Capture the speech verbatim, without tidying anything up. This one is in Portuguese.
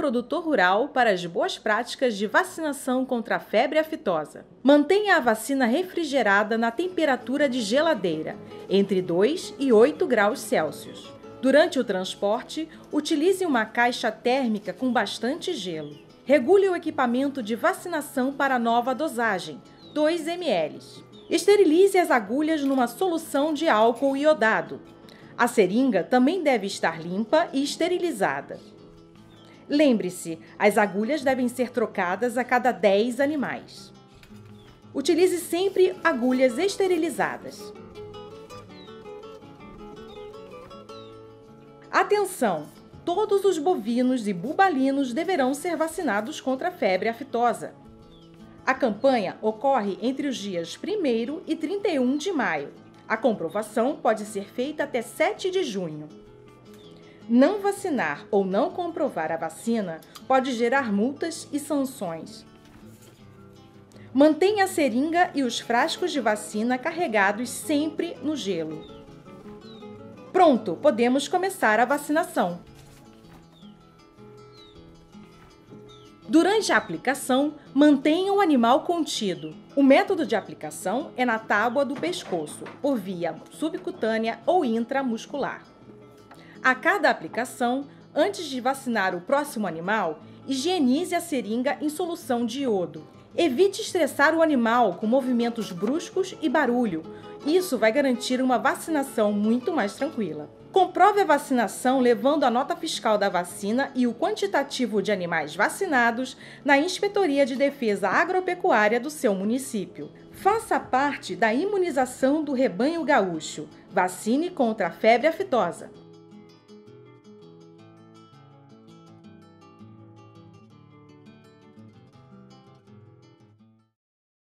produtor rural para as boas práticas de vacinação contra a febre aftosa. Mantenha a vacina refrigerada na temperatura de geladeira, entre dois e oito graus Celsius. Durante o transporte, utilize uma caixa térmica com bastante gelo. Regule o equipamento de vacinação para a nova dosagem, dois mililitros. Esterilize as agulhas numa solução de álcool iodado. A seringa também deve estar limpa e esterilizada. Lembre-se, as agulhas devem ser trocadas a cada dez animais. Utilize sempre agulhas esterilizadas. Atenção! Todos os bovinos e bubalinos deverão ser vacinados contra a febre aftosa. A campanha ocorre entre os dias primeiro e trinta e um de maio. A comprovação pode ser feita até sete de junho. Não vacinar ou não comprovar a vacina pode gerar multas e sanções. Mantenha a seringa e os frascos de vacina carregados sempre no gelo. Pronto, podemos começar a vacinação. Durante a aplicação, mantenha o animal contido. O método de aplicação é na tábua do pescoço, por via subcutânea ou intramuscular. A cada aplicação, antes de vacinar o próximo animal, higienize a seringa em solução de iodo. Evite estressar o animal com movimentos bruscos e barulho. Isso vai garantir uma vacinação muito mais tranquila. Comprove a vacinação levando a nota fiscal da vacina e o quantitativo de animais vacinados na Inspetoria de Defesa Agropecuária do seu município. Faça parte da imunização do rebanho gaúcho. Vacine contra a febre aftosa.